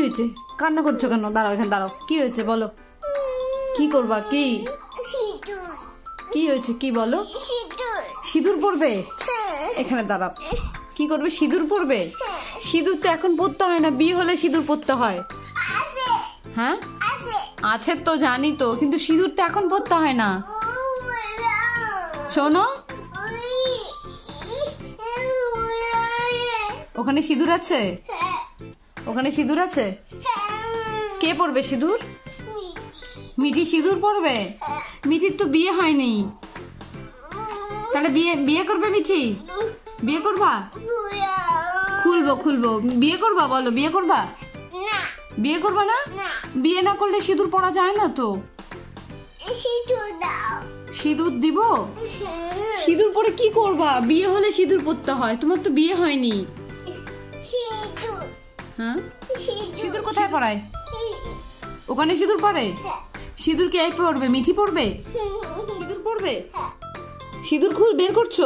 হয়েছে? কান্না করছো কেন? দাঁড়াও, এখানে দাঁড়াও। কি হয়েছে বলো? কি করবা? কি কি হয়েছে কি বলো? সিঁদুর পরবে? এখানে দাঁড়াও। কি করবে? সিঁদুর পরবে? সিঁদুর তো এখন পরতে হয় না, বিয়ে হলে সিঁদুর পরতে হয়। হ্যাঁ আছে তো, জানি তো, কিন্তু সিঁদুর তো এখন পরতে হয় না। শোনো, ওখানে সিঁদুর আছে? ওখানে সিঁদুর আছে? কে পরবে সিঁদুর? মিঠি সিঁদুর পরবে? মিঠির তো বিয়ে হয়নি। তাহলে বিয়ে করবে মিঠি? বিয়ে করবা? খুলবো। বিয়ে করবা? বলো, বিয়ে করবা? বিয়ে করবা না? বিয়ে না করলে সিঁদুর পরা যায় না তো। সিঁদুর দিব? সিঁদুর পরে কি করবা? বিয়ে হলে সিঁদুর পরতে হয়, তোমার তো বিয়ে হয়নি। হ্যাঁ, সিঁদুর কোথায় পরায়? ওখানে সিঁদুর পরে? সিঁদুর কে পরবে? মিঠি পরবে? সিঁদুর পরবে? সিঁদুর বের করছো?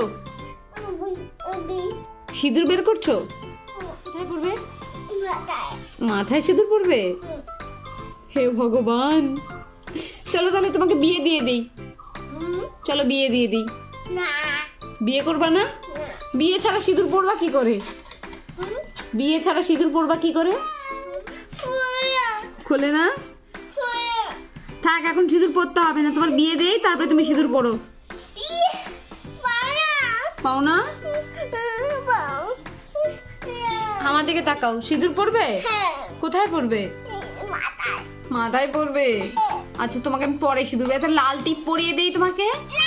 সিঁদুর বের করছো? কোথায় পরবে? মাথায় সিঁদুর পরবে? হে ভগবান, চলো তাহলে তোমাকে বিয়ে দিয়ে দিই। চলো বিয়ে দিয়ে দিই। বিয়ে করবা না? বিয়ে ছাড়া সিঁদুর পরবা কি করে? বিয়ে ছাড়া সিঁদুর পরবা কি করে? খোলে না? থাক, এখন সিঁদুর পরতে হবে না, তোমার বিয়ে দেই, তারপরে তুমি সিঁদুর পরো। পাও না? আমার দিকে তাকাও। সিঁদুর পরবে? কোথায় পরবে? মাথায় পরবে? আচ্ছা, তোমাকে আমি পরে সিঁদুর, একটা লাল টিপ পরিয়ে দেই তোমাকে।